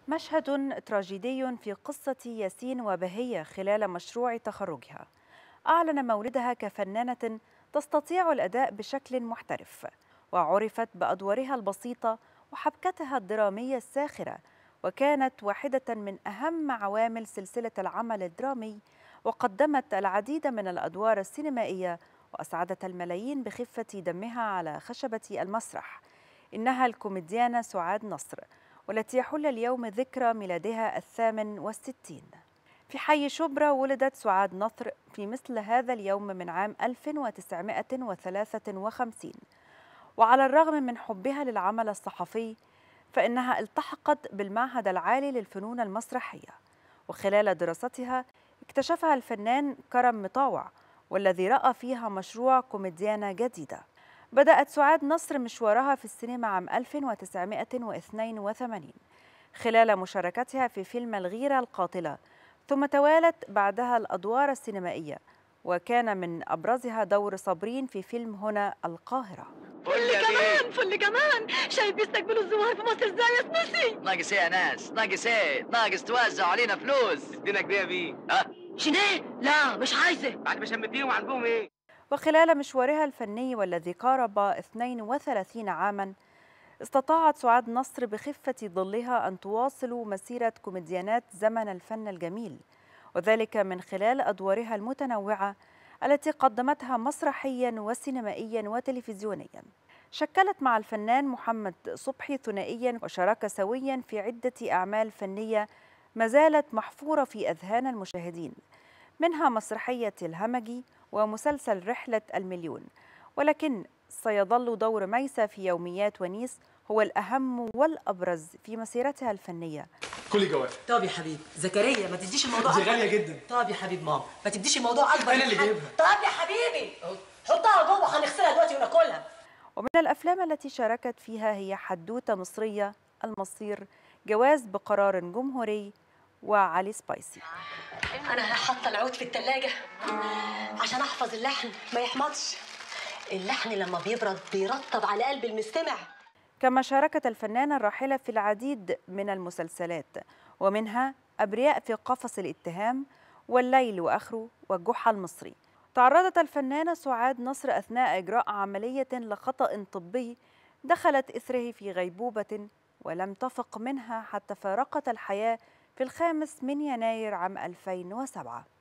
مشهد تراجيدي في قصة ياسين وبهية خلال مشروع تخرجها. أعلن مولدها كفنانة تستطيع الأداء بشكل محترف، وعرفت بأدوارها البسيطة وحبكتها الدرامية الساخرة، وكانت واحدة من أهم عوامل سلسلة العمل الدرامي، وقدمت العديد من الأدوار السينمائية وأسعدت الملايين بخفة دمها على خشبة المسرح. إنها الكوميديانة سعاد نصر، والتي يحل اليوم ذكرى ميلادها 68. في حي شبرا ولدت سعاد نصر في مثل هذا اليوم من عام 1953، وعلى الرغم من حبها للعمل الصحفي فإنها التحقت بالمعهد العالي للفنون المسرحية، وخلال دراستها اكتشفها الفنان كرم مطاوع، والذي رأى فيها مشروع كوميديانة جديدة. بدأت سعاد نصر مشوارها في السينما عام 1982 خلال مشاركتها في فيلم الغيرة القاتلة، ثم توالت بعدها الأدوار السينمائية، وكان من أبرزها دور صابرين في فيلم هنا القاهرة. فل كمان فل كمان. شايف بيستقبلوا الزوار في مصر ازاي يا سنسي؟ ناقص ايه يا ناس؟ ناقص ايه؟ ناقص توزعوا علينا فلوس. ادينا كده يا بيه. شنو؟ لا مش عايزه. بعد ما شمتيهم عندهم ايه؟ وخلال مشوارها الفني والذي قارب 32 عاما، استطاعت سعاد نصر بخفة ظلها أن تواصل مسيرة كوميديانات زمن الفن الجميل، وذلك من خلال أدوارها المتنوعة التي قدمتها مسرحيا وسينمائيا وتلفزيونيا. شكلت مع الفنان محمد صبحي ثنائيا، وشارك سويا في عدة أعمال فنية ما زالت محفورة في أذهان المشاهدين، منها مسرحية الهمجي ومسلسل رحلة المليون. ولكن سيظل دور ميسة في يوميات ونيس هو الأهم والأبرز في مسيرتها الفنية. كلي جواب. طب يا حبيبي زكريا ما تديش الموضوع دي غالية جدا. طب يا حبيب ماما ما تديش الموضوع اكبر. أنا اللي جايبها. طب يا حبيبي حطها جوه هنغسلها دلوقتي وناكلها. ومن الأفلام التي شاركت فيها هي حدوتة مصرية، المصير، جواز بقرار جمهوري، وعلي سبايسي. انا هحط العود في التلاجة عشان احفظ اللحن ما يحمضش. اللحن لما بيبرد بيرطب على قلب المستمع. كما شاركت الفنانة الراحلة في العديد من المسلسلات، ومنها أبرياء في قفص الاتهام، والليل وآخره، والجحا المصري. تعرضت الفنانة سعاد نصر أثناء إجراء عملية لخطأ طبي دخلت إثره في غيبوبة، ولم تفق منها حتى فارقت الحياة في 5 يناير عام 2007.